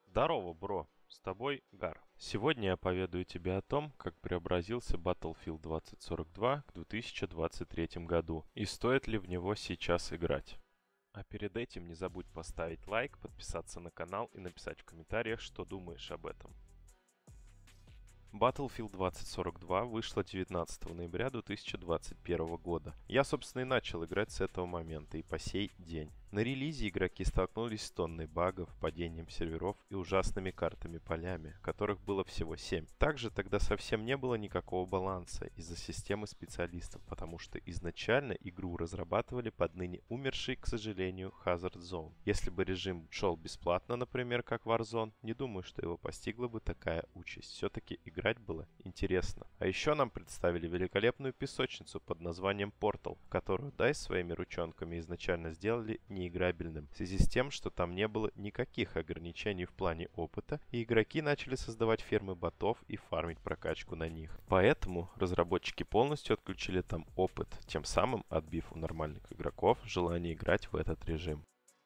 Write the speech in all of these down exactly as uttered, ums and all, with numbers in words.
Здорово, бро! С тобой Гар. Сегодня я поведаю тебе о том, как преобразился Battlefield двадцать сорок два к две тысячи двадцать третьему году и стоит ли в него сейчас играть. А перед этим не забудь поставить лайк, подписаться на канал и написать в комментариях, что думаешь об этом. Battlefield двадцать сорок два вышла девятнадцатого ноября две тысячи двадцать первого года. Я, собственно, и начал играть с этого момента и по сей день. На релизе игроки столкнулись с тонной багов, падением серверов и ужасными картами-полями, которых было всего семь. Также тогда совсем не было никакого баланса из-за системы специалистов, потому что изначально игру разрабатывали под ныне умерший, к сожалению, Hazard Zone. Если бы режим шел бесплатно, например, как Warzone, не думаю, что его постигла бы такая участь. Все-таки играть было интересно. А еще нам представили великолепную песочницу под названием Portal, которую дай си своими ручонками изначально сделали неиграбельным, в связи с тем, что там не было никаких ограничений в плане опыта, и игроки начали создавать фермы ботов и фармить прокачку на них. Поэтому разработчики полностью отключили там опыт, тем самым отбив у нормальных игроков желание играть в этот режим.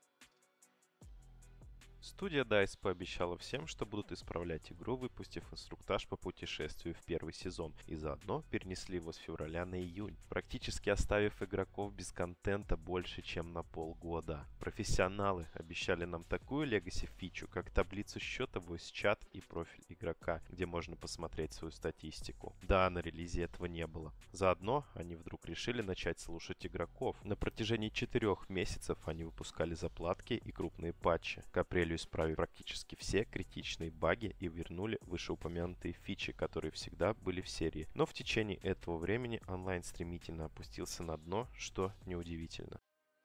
Студия дай си пообещала всем, что будут исправлять игру, выпустив инструктаж по путешествию в первый сезон, и заодно перенесли его с февраля на июнь, практически оставив игроков без контента больше, чем на полгода. Профессионалы обещали нам такую легаси-фичу, как таблицу счета, voice-чат и профиль игрока, где можно посмотреть свою статистику. Да, на релизе этого не было. Заодно они вдруг решили начать слушать игроков. На протяжении четырех месяцев они выпускали заплатки и крупные патчи. К апрелю исправили практически все критичные баги и вернули вышеупомянутые фичи, которые всегда были в серии. Но в течение этого времени онлайн стремительно опустился на дно, что неудивительно.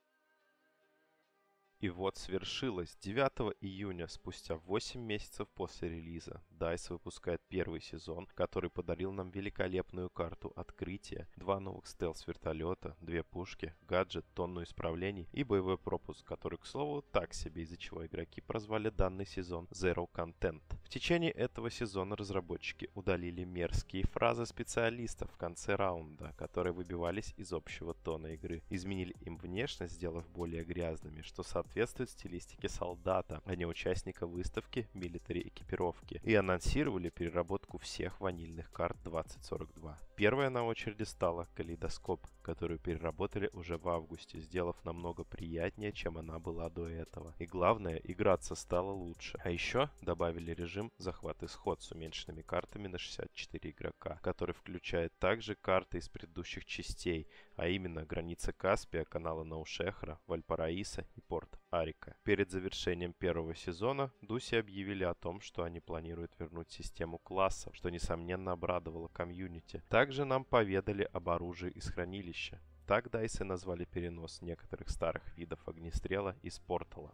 И вот свершилось. девятого июня, спустя восемь месяцев после релиза, дай си выпускает первый сезон, который подарил нам великолепную карту открытия, два новых стелс-вертолета, две пушки, гаджет, тонну исправлений и боевой пропуск, который, к слову, так себе, из-за чего игроки прозвали данный сезон Zero Content. В течение этого сезона разработчики удалили мерзкие фразы специалистов в конце раунда, которые выбивались из общего тона игры, изменили им внешность, сделав более грязными, что соответствует соответствует стилистике солдата, а не участника выставки милитари экипировки, и анонсировали переработку всех ванильных карт двадцать сорок два. Первая на очереди стала Калейдоскоп, которую переработали уже в августе, сделав намного приятнее, чем она была до этого. И главное, играться стало лучше. А еще добавили режим захват-исход с уменьшенными картами на шестьдесят четыре игрока, который включает также карты из предыдущих частей, а именно граница Каспия, канала Наушехра, Вальпараиса и порт Арика. Перед завершением первого сезона дай си объявили о том, что они планируют вернуть систему классов, что несомненно обрадовало комьюнити. Также нам поведали об оружии из хранилища. Так дай си назвали перенос некоторых старых видов огнестрела из портала.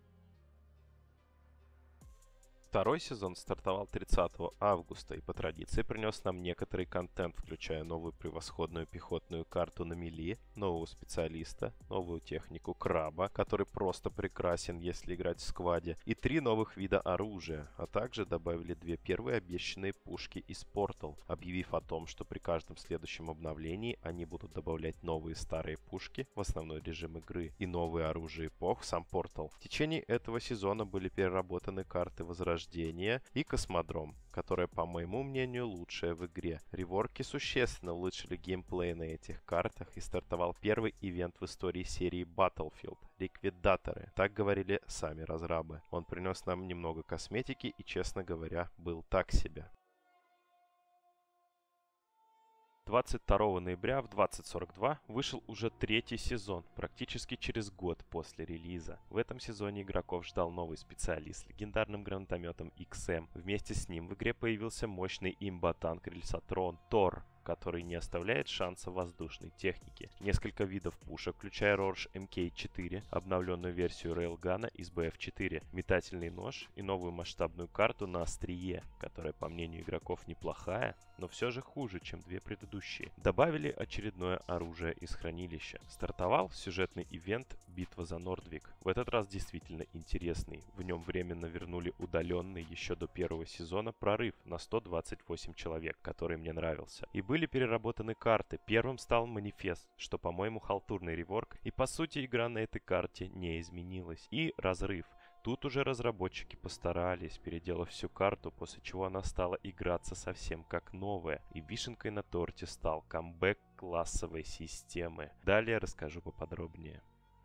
Второй сезон стартовал тридцатого августа и по традиции принес нам некоторый контент, включая новую превосходную пехотную карту на мили, нового специалиста, новую технику краба, который просто прекрасен, если играть в скваде, и три новых вида оружия, а также добавили две первые обещанные пушки из Portal, объявив о том, что при каждом следующем обновлении они будут добавлять новые старые пушки в основной режим игры и новые оружия эпох в сам Portal. В течение этого сезона были переработаны карты Возрождения и Космодром, которая, по моему мнению, лучшая в игре. Реворки существенно улучшили геймплей на этих картах и стартовал первый ивент в истории серии Battlefield — Ликвидаторы. Так говорили сами разрабы. Он принес нам немного косметики и, честно говоря, был так себе. двадцать второго ноября в двадцать сорок два вышел уже третий сезон, практически через год после релиза. В этом сезоне игроков ждал новый специалист с легендарным гранатометом икс эм. Вместе с ним в игре появился мощный имба-танк Рельсотрон Тор, который не оставляет шанса воздушной технике. Несколько видов пушек, включая Рорш эм кей четыре, обновленную версию рейлгана из би эф четыре, метательный нож и новую масштабную карту на острие, которая, по мнению игроков, неплохая, но все же хуже, чем две предыдущие. Добавили очередное оружие из хранилища. Стартовал сюжетный ивент «Битва за Нордвик». В этот раз действительно интересный. В нем временно вернули удаленный еще до первого сезона прорыв на сто двадцать восемь человек, который мне нравился. И были переработаны карты. Первым стал Манифест, что, по-моему, халтурный реворк, и по сути игра на этой карте не изменилась. И Разрыв. Тут уже разработчики постарались, переделав всю карту, после чего она стала играться совсем как новая. И вишенкой на торте стал камбэк классовой системы. Далее расскажу поподробнее.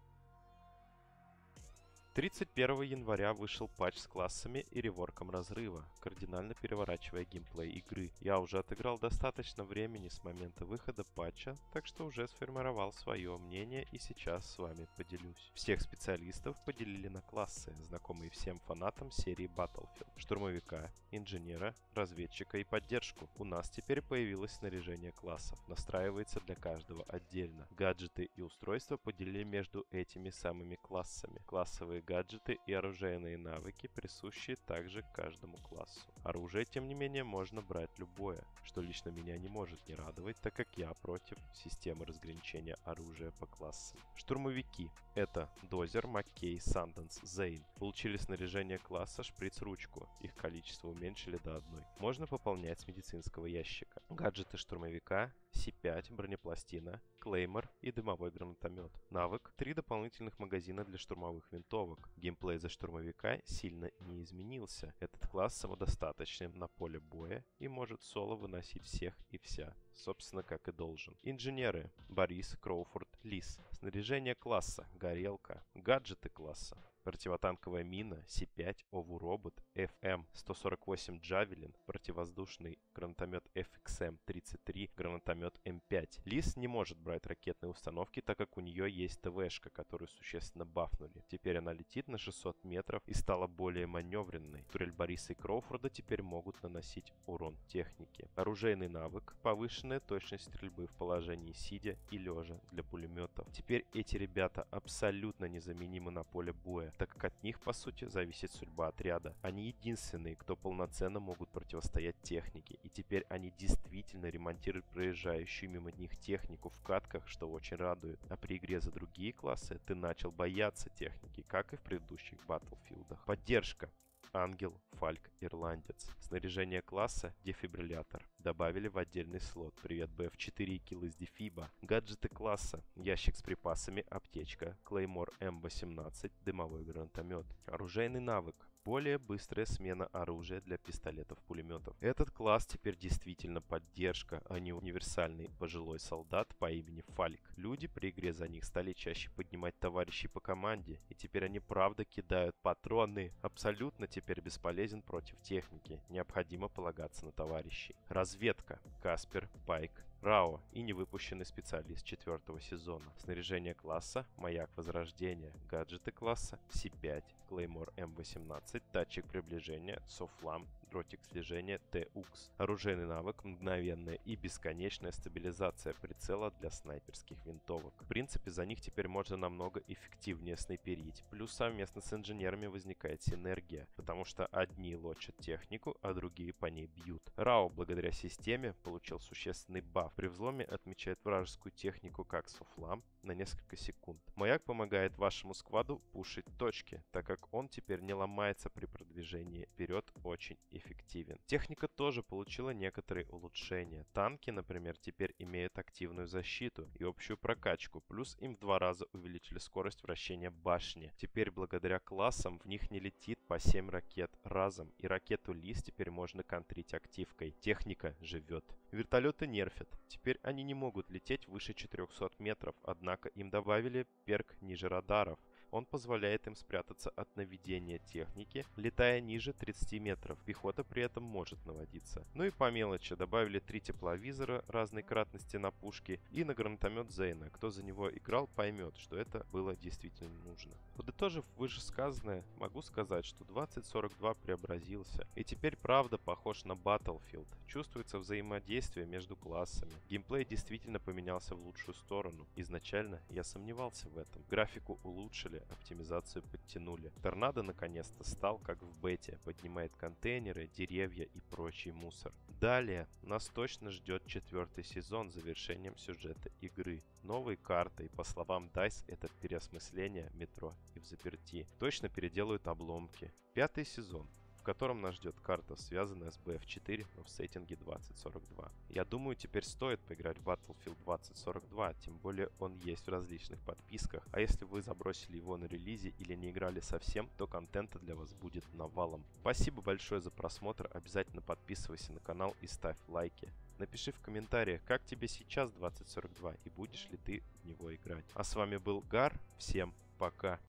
тридцать первого января вышел патч с классами и реворком разрыва, кардинально переворачивая геймплей игры. Я уже отыграл достаточно времени с момента выхода патча, так что уже сформировал свое мнение и сейчас с вами поделюсь. Всех специалистов поделили на классы, знакомые всем фанатам серии Battlefield: штурмовика, инженера, разведчика и поддержку. У нас теперь появилось снаряжение классов, настраивается для каждого отдельно. Гаджеты и устройства поделили между этими самыми классами. Классовые гаджеты и оружейные навыки, присущие также каждому классу. Оружие, тем не менее, можно брать любое, что лично меня не может не радовать, так как я против системы разграничения оружия по классам. Штурмовики — это Дозер, Маккей, Санденс, Зейн. Получили снаряжение класса шприц-ручку, их количество уменьшили до одной. Можно пополнять с медицинского ящика. Гаджеты штурмовика: Си пять, бронепластина, клеймор и дымовой гранатомет. Навык: три дополнительных магазина для штурмовых винтовок. Геймплей за штурмовика сильно не изменился. Этот класс самодостаточный на поле боя и может соло выносить всех и вся, собственно, как и должен. Инженеры: Борис, Кроуфорд, Лис. Снаряжение класса: горелка. Гаджеты класса: противотанковая мина, Си пять, Ову робот, Эф Эм сто сорок восемь Джавелин, противовоздушный гранатомет Эф Икс Эм тридцать три, гранатомет Эм пять. Лис не может брать ракетные установки, так как у нее есть ТВшка, которую существенно бафнули. Теперь она летит на шестьсот метров и стала более маневренной. Турель Бориса и Кроуфорда теперь могут наносить урон технике. Оружейный навык: повышенная точность стрельбы в положении сидя и лежа для пулеметов. Теперь эти ребята абсолютно незаменимы на поле боя, так как от них, по сути, зависит судьба отряда. Они единственные, кто полноценно могут противостоять технике, и теперь они действительно ремонтируют проезжающую мимо них технику в катках, что очень радует. А при игре за другие классы ты начал бояться техники, как и в предыдущих Баттлфилдах. Поддержка: Ангел, Фальк, Ирландец. Снаряжение класса: дефибриллятор. Добавили в отдельный слот. Привет, Бэ Эф четыре и килл из дефиба. Гаджеты класса: ящик с припасами, аптечка, клеймор Эм восемнадцать, дымовой гранатомет. Оружейный навык: более быстрая смена оружия для пистолетов-пулеметов. Этот класс теперь действительно поддержка, а не универсальный пожилой солдат по имени Фальк. Люди при игре за них стали чаще поднимать товарищей по команде, и теперь они правда кидают патроны. Абсолютно теперь бесполезен против техники, необходимо полагаться на товарищей. Разведка: Каспер, Пайк, Рао и невыпущенный специалист четвертого сезона. Снаряжение класса: маяк возрождения. Гаджеты класса: Си пять, клеймор Эм восемнадцать, датчик приближения, софлам, дротик слежения, Т-Укс. Оружейный навык: мгновенная и бесконечная стабилизация прицела для снайперских винтовок. В принципе, за них теперь можно намного эффективнее снайперить. Плюс совместно с инженерами возникает синергия, потому что одни лочат технику, а другие по ней бьют. Рао, благодаря системе, получил существенный баф. При взломе отмечает вражескую технику как софлам на несколько секунд. Маяк помогает вашему скваду пушить точки, так как он теперь не ломается при продвижении вперед, очень эффективен. Техника тоже получила некоторые улучшения. Танки, например, теперь имеют активную защиту и общую прокачку, плюс им в два раза увеличили скорость вращения башни. Теперь благодаря классам в них не летит по семь ракет разом, и ракету Лис теперь можно контрить активкой. Техника живет. Вертолеты нерфят. Теперь они не могут лететь выше четырехсот метров, однако им добавили перк ниже радаров. Он позволяет им спрятаться от наведения техники, летая ниже тридцати метров. Пехота при этом может наводиться. Ну и по мелочи добавили три тепловизора разной кратности на пушки и на гранатомет Зейна. Кто за него играл, поймет, что это было действительно нужно. Подытожив вышесказанное, могу сказать, что двадцать сорок два преобразился и теперь правда похож на Battlefield. Чувствуется взаимодействие между классами. Геймплей действительно поменялся в лучшую сторону. Изначально я сомневался в этом. Графику улучшили, оптимизацию подтянули. Торнадо наконец-то стал как в бете, поднимает контейнеры, деревья и прочий мусор. Далее нас точно ждет четвертый сезон с завершением сюжета игры. Новые карты, и по словам Дайс, это переосмысление метро и взаперти. Точно переделают обломки. Пятый сезон. в котором нас ждет карта, связанная с би эф четыре, но в сеттинге двадцать сорок два. Я думаю, теперь стоит поиграть в Battlefield двадцать сорок два, тем более он есть в различных подписках, а если вы забросили его на релизе или не играли совсем, то контента для вас будет навалом. Спасибо большое за просмотр, обязательно подписывайся на канал и ставь лайки. Напиши в комментариях, как тебе сейчас двадцать сорок два и будешь ли ты в него играть. А с вами был Гар, всем пока!